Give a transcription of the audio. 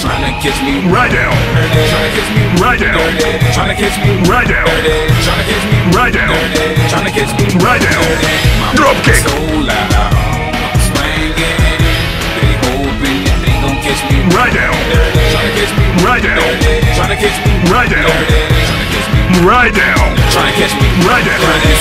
tryna catch me right down, tryna catch me right down, tryna catch me right down, tryna catch me right down, tryna catch me right down. My Drop money kick. so loud, I'm swinging. They hoping that they gon' catch me Right down, tryna catch me right down, tryna catch me right down, tryna catch me right down, tryna catch me right down.